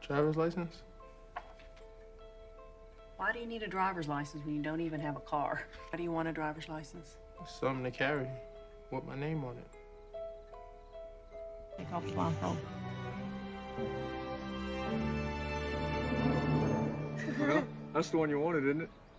Driver's license? Why do you need a driver's license when you don't even have a car? Why do you want a driver's license? Something to carry with my name on it. Take off the blindfold. Well, that's the one you wanted, isn't it?